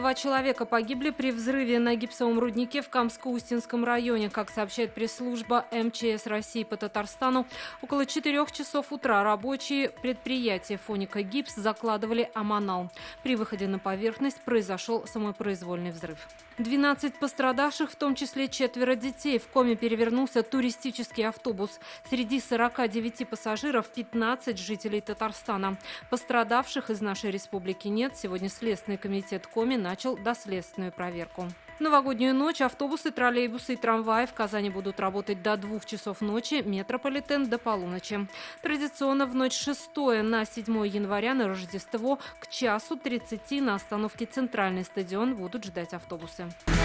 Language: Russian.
2 человека погибли при взрыве на гипсовом руднике в Камско-Устинском районе. Как сообщает пресс-служба МЧС России по Татарстану, около 4 часов утра рабочие предприятия «Фоника Гипс» закладывали аммонал. При выходе на поверхность произошел самопроизвольный взрыв. 12 пострадавших, в том числе 4 детей. В Коми перевернулся туристический автобус. Среди 49 пассажиров 15 жителей Татарстана. Пострадавших из нашей республики нет. Сегодня Следственный комитет Коми начал доследственную проверку. В новогоднюю ночь автобусы, троллейбусы и трамваи в Казани будут работать до 2 часов ночи, метрополитен до полуночи. Традиционно в ночь 6 на 7 января на Рождество к 1:30 на остановке «Центральный стадион» будут ждать автобусы.